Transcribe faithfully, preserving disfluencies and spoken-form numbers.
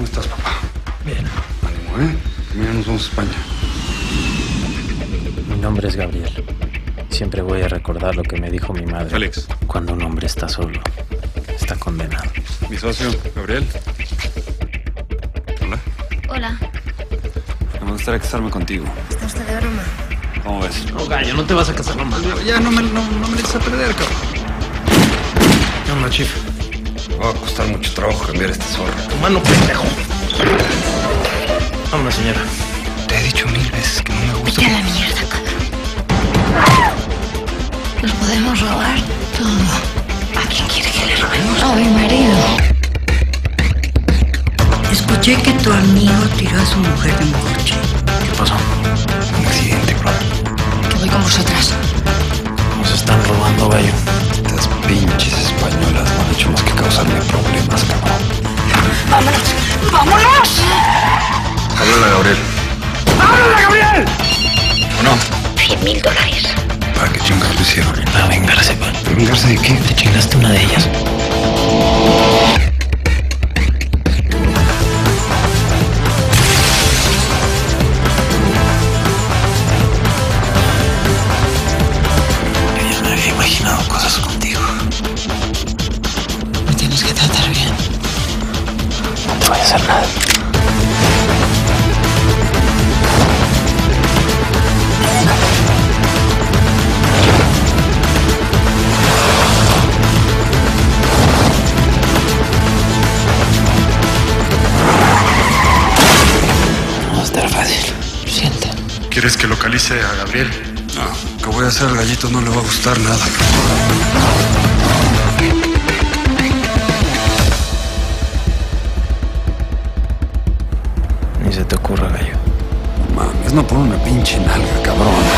¿Cómo estás, papá? Bien. Ánimo, ¿eh? Mañana nos vamos a España. Mi nombre es Gabriel. Siempre voy a recordar lo que me dijo mi madre. Alex. Cuando un hombre está solo, está condenado. Mi socio, Gabriel. Hola. Hola. Me gustaría casarme contigo. ¿Está usted de broma? ¿Cómo ves? No, gallo, no te vas a casar nomás. Ya no me, no, no me dejes a perder, cabrón. No, no, chief. Me va a costar mucho trabajo cambiar este zorro. Tu mano, pendejo. Vámonos, señora. Te he dicho mil veces que no me gusta. Vete a la mierda, cabrón. Nos podemos robar todo. ¿A quién quiere que le robemos? A mi marido. Escuché que tu amigo tiró a su mujer de un coche. ¿Qué pasó? Un accidente, bro. Que voy con vosotras. Nos están robando, gallo. Estas pinches españolas no han hecho más que causarme problemas, cabrón. ¡Vámonos! ¡Vámonos! Háblale a Gabriel. ¡Háblale, Gabriel! ¿O no? Cien mil dólares. ¿Para qué chingas lo hicieron? Para vengarse, pa. ¿Vengarse de qué? Te chingaste una de ellas. Yo ya me había imaginado cosas contigo. Me tienes que tratar bien. No te voy a hacer nada. No va a estar fácil. Lo siento. ¿Quieres que localice a Gabriel? No, que voy a hacer al gallito no le va a gustar nada. Ni se te ocurra, gallo. Mames, no por una pinche nalga, cabrón.